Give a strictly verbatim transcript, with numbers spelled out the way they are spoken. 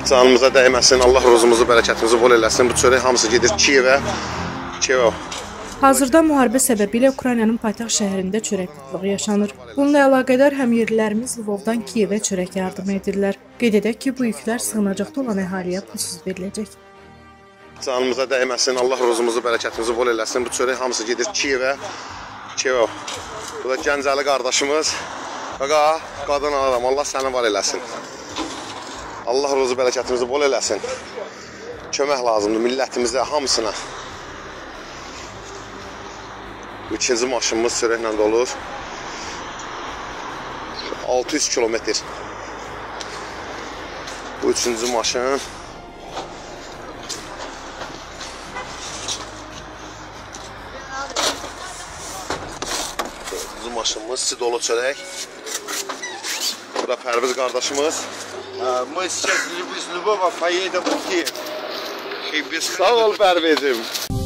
Canımıza dəyməsin, Allah rozumuzu, bərəkətimizi bol eləsin. Bu çörək hamısı gedir Kiyevə. Kiyevə. Hazırda müharibə səbəbilə Ukraynanın paytaxt şəhərində çörək qıtlığı yaşanır. Bununla əlaqədar həmyerlilərimiz Lvovdan Kiyevə çörək yardım edirlər. Qeyd edək ki, bu yüklər sığınacaqda olan əhaliyə pulsuz veriləcək. Canımıza dəyməsin, Allah rozumuzu, bərəkətimizi bol eləsin. Bu çörək hamısı gedir Kiyevə. Kiyevə. Bu da Gəncəli qardaşımız. Qaqa, qadın adam, Allah səni var eləsin. Allah rozu bərəkətimizi bol eləsin. Kömək lazımdır millətimizə, hamısına. Bu ikinci maşınımız sürəklə dolur. altı yüz kilometr. Bu üçüncü maşın. Dördüncü maşınımız sidolu çörək. Bu da Pərviz qardaşımız. Мы сейчас из Львова поедем в Киев. Sağ ol Pərvizim.